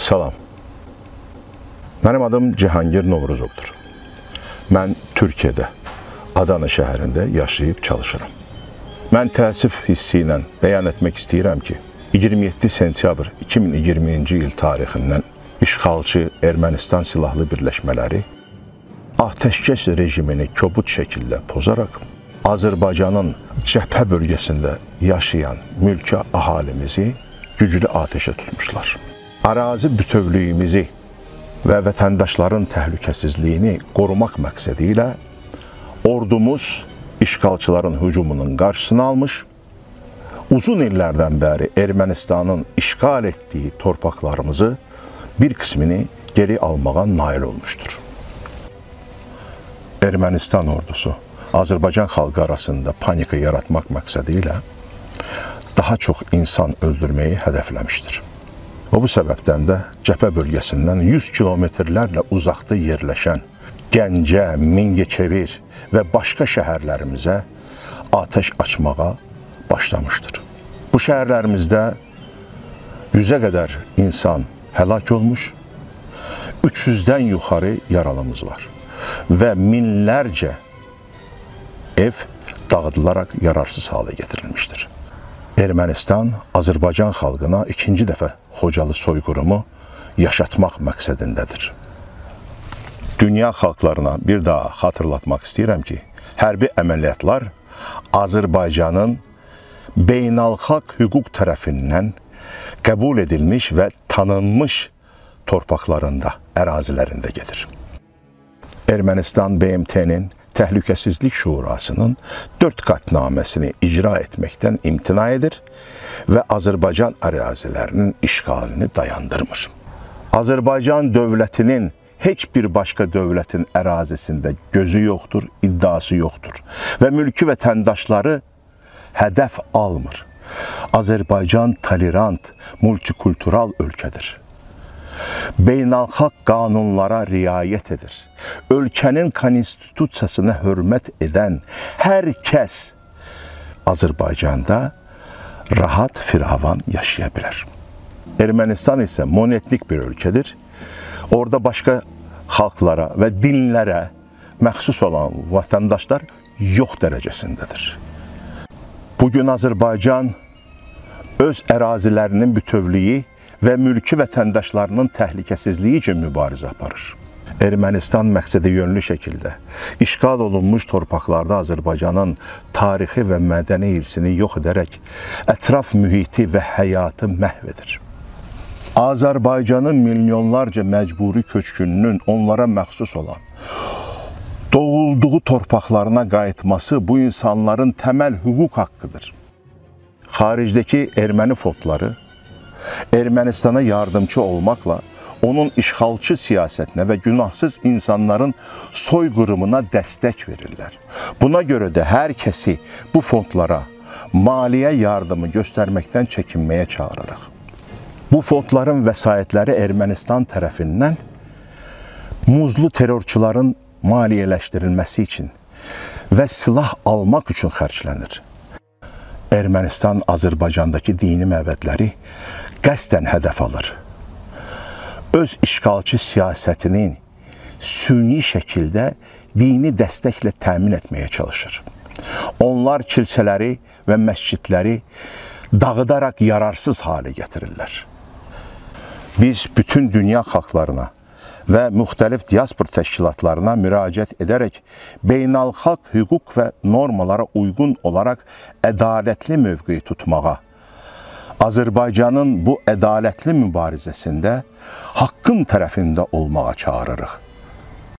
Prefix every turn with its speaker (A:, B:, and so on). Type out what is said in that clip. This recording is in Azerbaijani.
A: Salam. Mənim adım Cihangir Novruzovdur. Mən Türkiyədə, Adana şəhərində yaşayıb çalışıram. Mən təəssüf hissi ilə bəyan etmək istəyirəm ki, 27 sentyabr 2020-ci il tarixindən işğalçı Ermənistan silahlı birləşmələri atəşkəs rejimini kobud şəkildə pozaraq Azərbaycanın cəbhə bölgəsində yaşayan mülki ahalimizi güclü atəşə tutmuşlar. Arazi bütövlüyümüzü və vətəndaşların təhlükəsizliyini qorumaq məqsədi ilə ordumuz işğalçıların hücumunun qarşısını almış, uzun illərdən bəri Ermənistanın işğal etdiyi torpaqlarımızı bir qismini geri almağa nail olmuşdur. Ermənistan ordusu Azərbaycan xalqı arasında panika yaratmaq məqsədi ilə daha çox insan öldürməyi hədəfləmişdir. O bu səbəbdən də cəbhə bölgəsindən 100 kilometrlərlə uzaqda yerləşən Gəncə, Mingəçevir və başqa şəhərlərimizə atəş açmağa başlamışdır. Bu şəhərlərimizdə 100-ə qədər insan həlak olmuş, 300-dən yuxarı yaralımız var və minlərcə ev dağıdılaraq yararsız hala getirilmişdir. Ermənistan Azərbaycan xalqına ikinci dəfə Xocalı soyqırımı yaşatmaq məqsədindədir. Dünya xalqlarına bir daha xatırlatmaq istəyirəm ki, hərbi əməliyyatlar Azərbaycanın beynəlxalq hüquq tərəfindən qəbul edilmiş və tanınmış torpaqlarında, ərazilərində gedir. Ermənistan BMT-nin Təhlükəsizlik Şurasının 4 qətnaməsini icra etməkdən imtina edir və Azərbaycan ərazilərinin işğalını dayandırmır. Azərbaycan dövlətinin heç bir başqa dövlətin ərazisində gözü yoxdur, iddiası yoxdur və mülki vətəndaşları hədəf almır. Azərbaycan tolerant, multikultural ölkədir. Beynəlxalq qanunlara riayət edir. Ölkənin konstitusiyasına hörmət edən hər kəs Azərbaycanda rahat, firavan yaşaya bilər. Ermənistan isə monetnik bir ölkədir. Orada başqa xalqlara və dinlərə məxsus olan vətəndaşlar yox dərəcəsindədir. Bugün Azərbaycan öz ərazilərinin bütövlüyü və mülki vətəndaşlarının təhlükəsizliyi üçün mübarizə aparır. Ermənistan məqsədi yönlü şəkildə işğal olunmuş torpaqlarda Azərbaycanın tarixi və mədəni irsini yox edərək ətraf mühiti və həyatı məhv edir. Azərbaycanın milyonlarca məcburi köçkününün onlara məxsus olan doğulduğu torpaqlarına qayıtması bu insanların təməl hüquq haqqıdır. Xaricdəki erməni fondları Ermənistana yardımcı olmaqla onun işğalçı siyasətinə və günahsız insanların soyqırımına dəstək verirlər. Buna görə də hər kəsi bu fondlara maliyyə yardımı göstərməkdən çəkinməyə çağırırıq. Bu fondların vəsaitləri Ermənistan tərəfindən muzlu terrorçuların maliyyələşdirilməsi üçün və silah almaq üçün xərclənir. Ermənistan Azərbaycandakı dini məbədləri qəsdən hədəf alır. Öz işğalçı siyasətinin süni şəkildə dini dəstəklə təmin etməyə çalışır. Onlar kilsələri və məscidləri dağıdaraq yararsız halə gətirirlər. Biz bütün dünya xalqlarına və müxtəlif diaspor təşkilatlarına müraciət edərək beynəlxalq hüquq və normalara uyğun olaraq ədalətli mövqeyi tutmağa, Azərbaycanın bu ədalətli mübarizəsində haqqın tərəfində olmağa çağırırıq.